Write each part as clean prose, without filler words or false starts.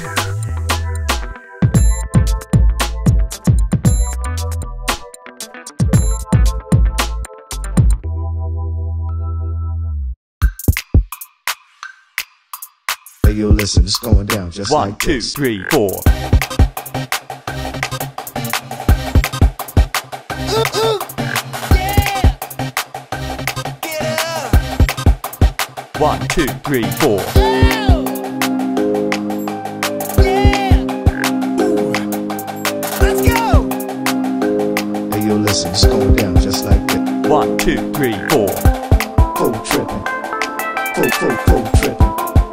Hey, yo, listen, it's going down just like this. 1, 2, 3, 4. 1, 2, 3, 4. Let's go! Hey, yo, listen, it's going down just like this. 1, 2, 3, 4. Full tripping. Full tripping.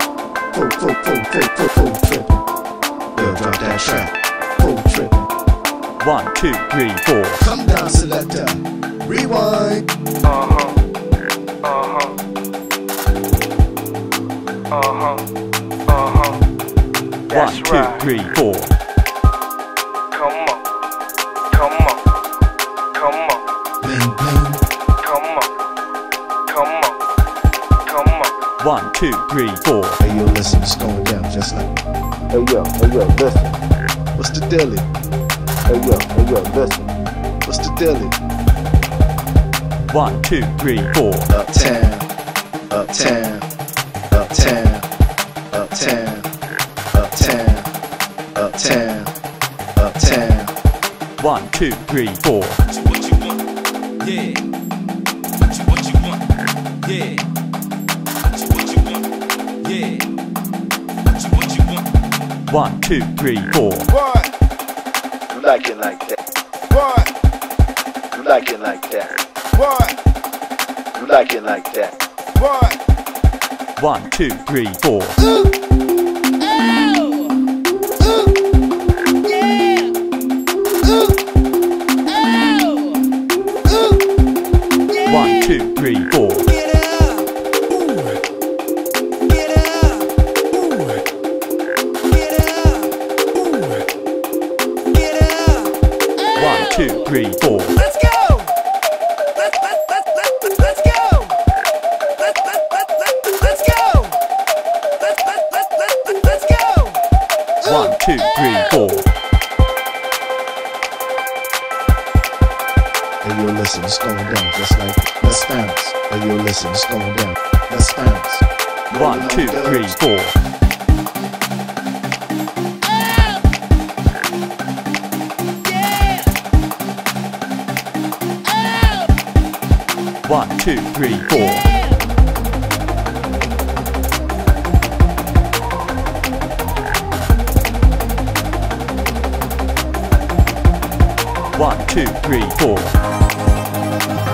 Full tripping. Yo, drop that track. Full tripping. 1, 2, 3, 4. Come down, selector. Rewind. One, two, three, four. Come on. Come on. Come on. Bang, bang. Come on. Come on. Come on. 1, 2, 3, 4. Hey, yo, listen, it's going down just like. Hey yo, listen. What's the dilly? Hey yo, listen. What's the dilly? 1, 2, 3, 4. Uptown. Uptown. Uptown. Uptown. Uptown. Uptown. Uptown. 1, 2, 3, 4. What you want? Yeah. What you want? Yeah. What you want? Yeah. What you want? 1, 2, 3, 4. What? You like it like that. What? You like it like that. What? You like it like that. What? 1, 2, 3, 4. 1, 2, 3, 4. Get up! Get up! Get up! Get up! 1, 2, 3, 4. Let's go! Let's go! Let's go! Let's go! 1, 2, 3, 4. Hey, yo, listen, it's going down just like. Let's bounce. Hey, yo, listen, it's going down. Let's bounce. 1, 2, 3, 4. 1, 2, 3, 4. 1, 2, 3, 4.